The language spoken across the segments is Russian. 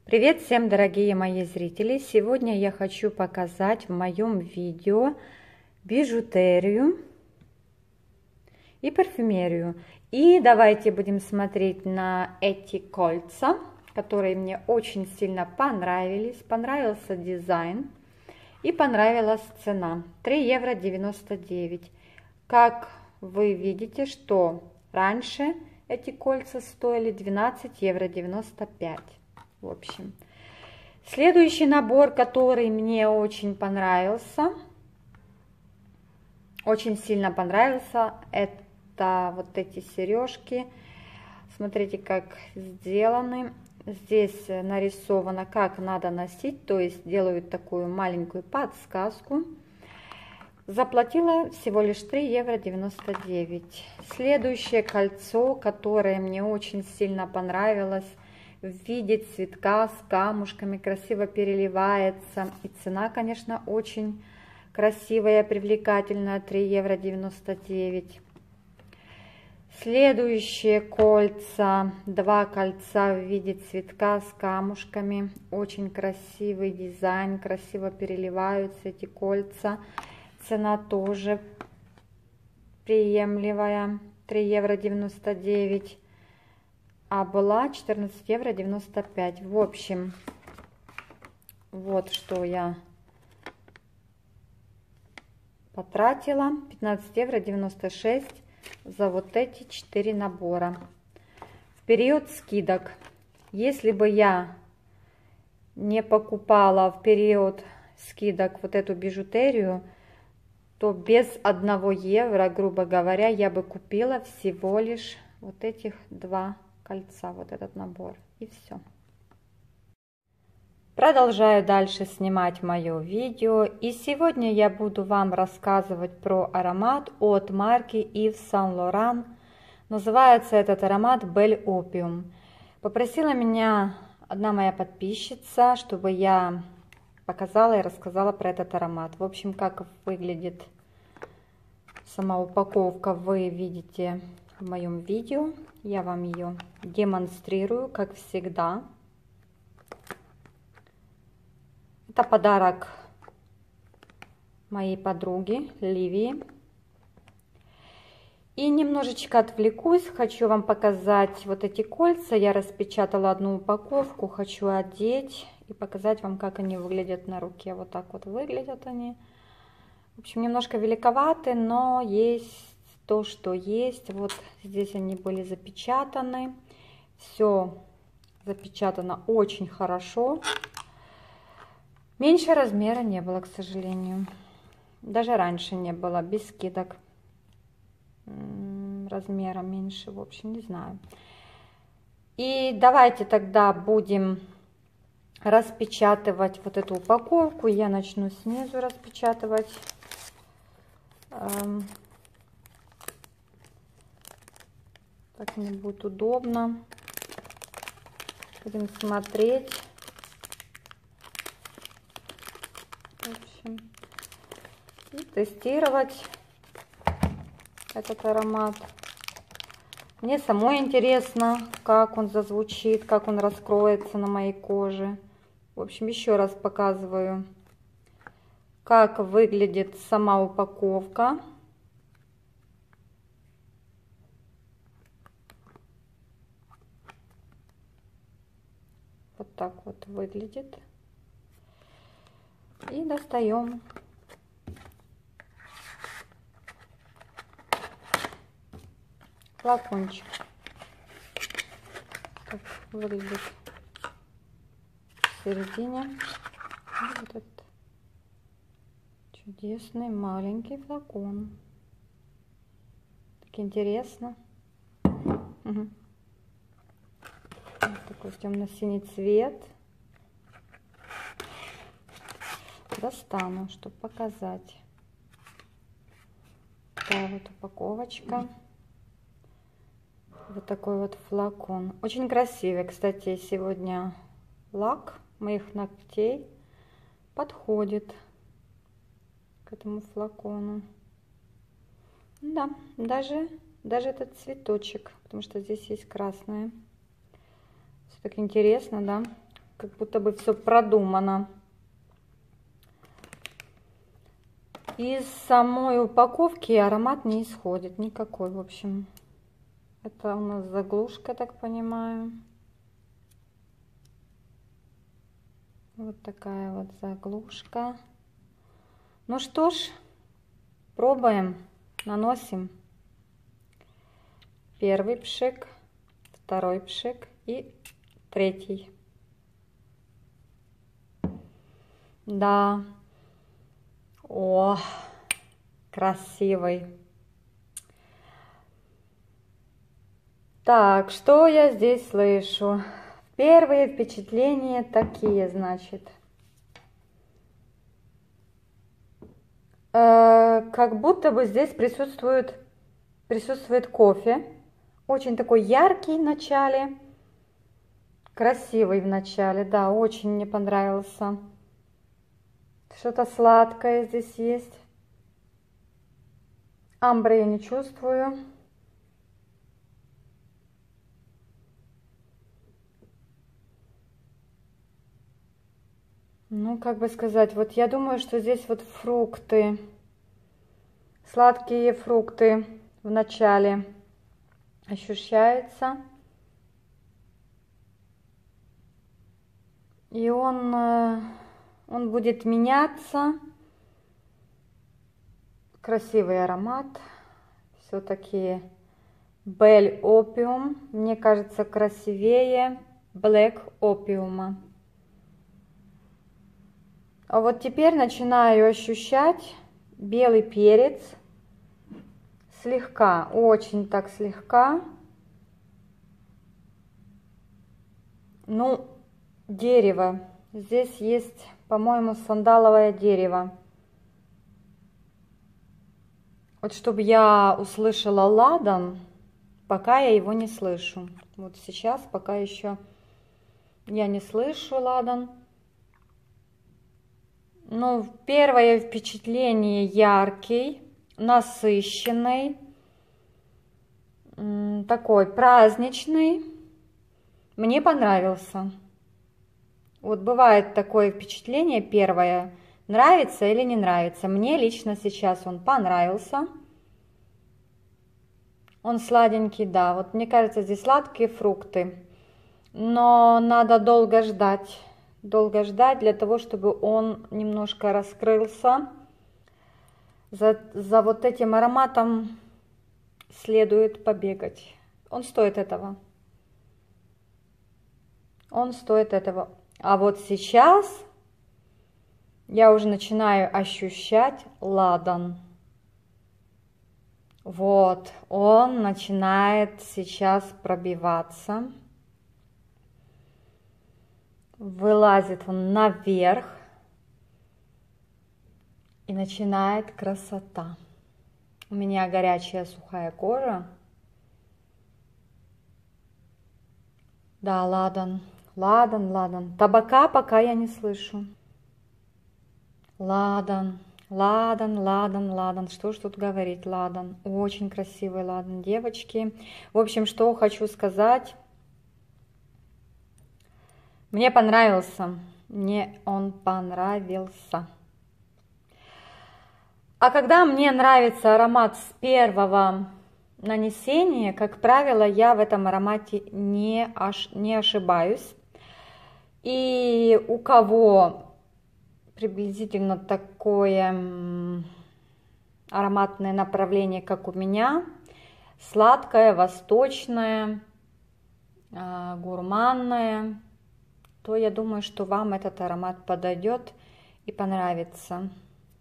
Привет всем, дорогие мои зрители! Сегодня я хочу показать в моем видео бижутерию и парфюмерию. И давайте будем смотреть на эти кольца, которые мне очень сильно понравились. Понравился дизайн и понравилась цена. 3,99 евро. Как вы видите, что раньше эти кольца стоили 12,95 евро. В общем, следующий набор, который мне очень понравился, очень сильно понравился, это вот эти сережки. Смотрите, как сделаны. Здесь нарисовано, как надо носить, то есть делают такую маленькую подсказку. Заплатила всего лишь 3,99 евро. Следующее кольцо, которое мне очень сильно понравилось, в виде цветка с камушками, красиво переливается. И цена, конечно, очень красивая, привлекательная, 3,99 евро. Следующие кольца, два кольца в виде цветка с камушками. Очень красивый дизайн, красиво переливаются эти кольца. Цена тоже приемлемая, 3,99 евро. А была 14,95 евро. В общем, вот что я потратила. 15,96 евро за вот эти 4 набора. В период скидок, если бы я не покупала в период скидок вот эту бижутерию, то без 1 евро, грубо говоря, я бы купила всего лишь вот этих два кольца, вот этот набор, и все. Продолжаю дальше снимать мое видео, и сегодня я буду вам рассказывать про аромат от марки Yves Saint Laurent. Называется этот аромат Belle Opium. Попросила меня одна моя подписчица, чтобы я показала и рассказала про этот аромат. В общем, как выглядит сама упаковка, вы видите в моем видео. Я вам ее демонстрирую, как всегда. Это подарок моей подруги Ливии. И немножечко отвлекусь, хочу вам показать вот эти кольца. Я распечатала одну упаковку, хочу одеть и показать вам, как они выглядят на руке. Вот так вот выглядят они. В общем, немножко великоваты, но есть то, что есть. Вот здесь они были запечатаны. Все запечатано очень хорошо. Меньше размера не было, к сожалению. Даже раньше не было, без скидок. Размера меньше, в общем, не знаю. И давайте тогда будем распечатывать вот эту упаковку. Я начну снизу распечатывать. Так мне будет удобно. Будем смотреть. В общем, и тестировать этот аромат. Мне самой интересно, как он зазвучит, как он раскроется на моей коже. В общем, еще раз показываю, как выглядит сама упаковка. Вот так вот выглядит. И достаем. Флакончик. Так выглядит в середине. И вот этот чудесный маленький флакон. Так интересно. Угу. Вот такой темно-синий цвет. Достану, чтобы показать. Такая вот упаковочка. Вот такой вот флакон. Очень красивый. Кстати, сегодня лак моих ногтей подходит к этому флакону. Да, даже этот цветочек, потому что здесь есть красное. Все так интересно, да? как будто бы все продумано. Из самой упаковки аромат не исходит никакой, в общем. Это у нас заглушка, так понимаю. Вот такая вот заглушка. Ну что ж, пробуем, наносим. Первый пшик, второй пшик и третий. Да. О, красивый. Так, что я здесь слышу? Первые впечатления такие, значит. Как будто бы здесь присутствует кофе. Очень такой яркий в начале. Красивый в начале, да, очень мне понравился. Что-то сладкое здесь есть. Амбры я не чувствую. Ну, как бы сказать, вот я думаю, что здесь вот фрукты, сладкие фрукты в начале ощущаются. И он будет меняться. Красивый аромат. Все-таки Bell Opium. Мне кажется, красивее Black Opium. А вот теперь начинаю ощущать белый перец. Слегка, очень так слегка. Ну, дерево. Здесь есть, по-моему, сандаловое дерево. Вот чтобы я услышала ладан, пока я его не слышу. Вот сейчас пока еще я не слышу ладан. Ну, первое впечатление яркий, насыщенный, такой праздничный. Мне понравился. Вот бывает такое впечатление первое, нравится или не нравится. Мне лично сейчас он понравился. Он сладенький, да. Вот мне кажется, здесь сладкие фрукты. Но надо долго ждать. Долго ждать для того, чтобы он немножко раскрылся. За вот этим ароматом следует побегать. Он стоит этого. Он стоит этого. А вот сейчас я уже начинаю ощущать ладан. Вот, он начинает сейчас пробиваться. Вылазит он наверх. И начинает красота. У меня горячая сухая кожа. Да, ладан. Ладан, ладан. Табака пока я не слышу. Ладан, ладан, ладан, ладан. Что ж тут говорить, ладан. Очень красивый ладан, девочки. В общем, что хочу сказать. Мне понравился. Мне он понравился. А когда мне нравится аромат с первого нанесения, как правило, я в этом аромате не ошибаюсь. И у кого приблизительно такое ароматное направление, как у меня, сладкое, восточное, гурманное, то я думаю, что вам этот аромат подойдет и понравится.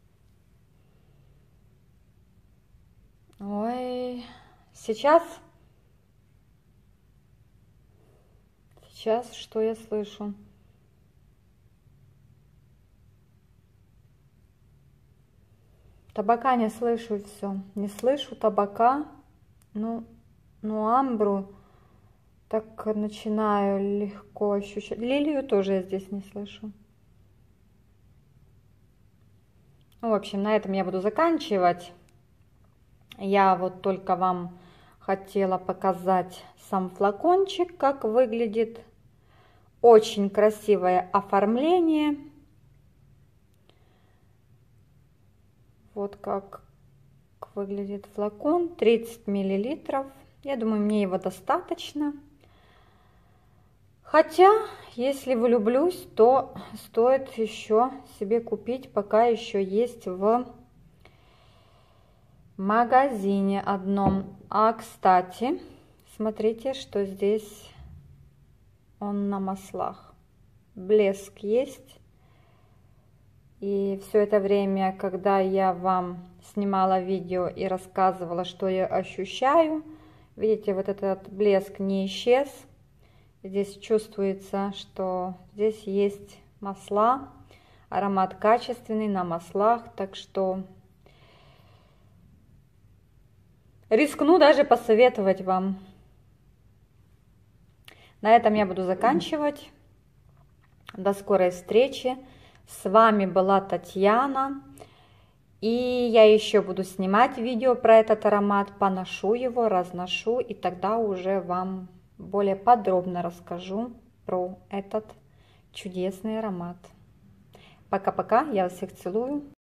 Ой, сейчас что я слышу? Табака не слышу, и все. Не слышу табака. Ну, амбру так начинаю легко ощущать. Лилию тоже я здесь не слышу. Ну, в общем, на этом я буду заканчивать. Я вот только вам хотела показать сам флакончик, как выглядит. Очень красивое оформление. Вот как выглядит флакон. 30 мл. Я думаю, мне его достаточно. Хотя, если влюблюсь, то стоит еще себе купить, пока еще есть в магазине одном. А, кстати, смотрите, что здесь он на маслах. Блеск есть. И все это время, когда я вам снимала видео и рассказывала, что я ощущаю, видите, вот этот блеск не исчез. Здесь чувствуется, что здесь есть масла, аромат качественный на маслах, так что рискну даже посоветовать вам. На этом я буду заканчивать. До скорой встречи. С вами была Татьяна. И я еще буду снимать видео про этот аромат, поношу его, разношу, и тогда уже вам более подробно расскажу про этот чудесный аромат. Пока-пока, я вас всех целую.